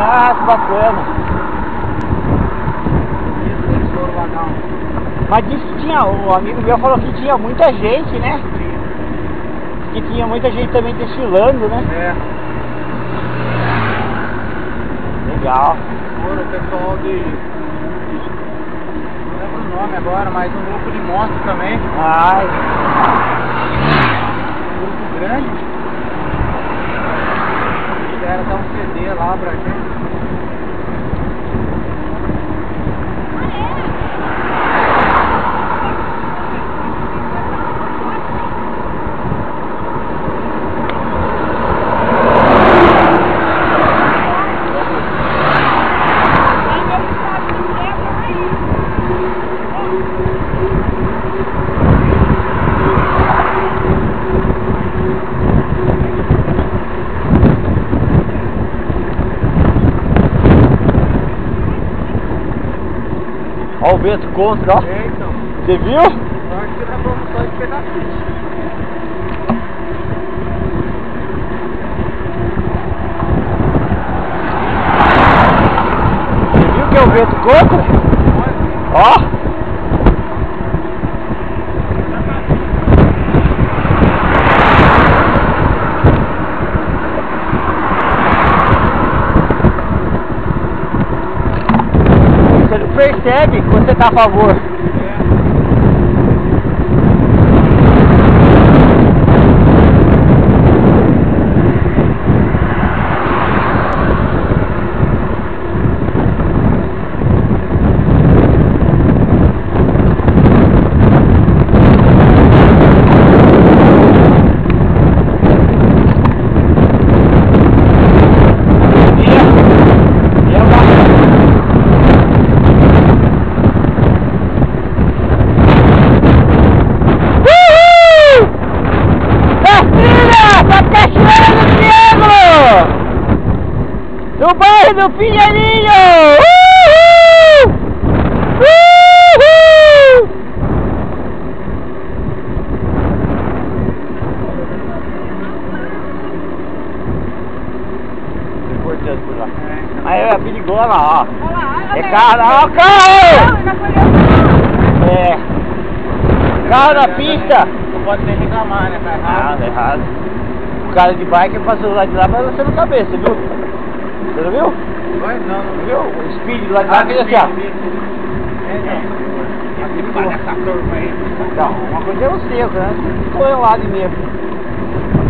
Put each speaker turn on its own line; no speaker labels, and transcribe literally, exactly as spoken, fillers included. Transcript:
Ah, que bacana. Mas disse que tinha, o amigo meu falou que tinha muita gente, né? Que tinha muita gente também desfilando, né?
É.
Legal.
Foram o pessoal de... não lembro o nome agora, mas um grupo de motos também.
Ai.
Um grupo grande. Quiseram dar um C D lá pra gente.
Olha o vento contra, ó.
É, então.
Você viu?
Eu acho que nós vamos só de pegar ficha.
Você viu que é o vento contra? Ó. Você não percebe quando você tá a favor. No bairro do Pinheirinho! Uhul! Uhul! Importante por lá. Aí é perigosa lá, ó. É carro, ó, carro! É. Carro na pista!
Não pode nem reclamar, né? Tá errado.
Ah, tá errado. O cara de bike passou do lado de lá, mas você na cabeça, viu? Você não viu?
Oi? Não, não
Viu? O speed do lado de lá fez assim, ó.
Olha essa turma aí.
Não, uma coisa é o seco, né? Tô eu lá de mesmo.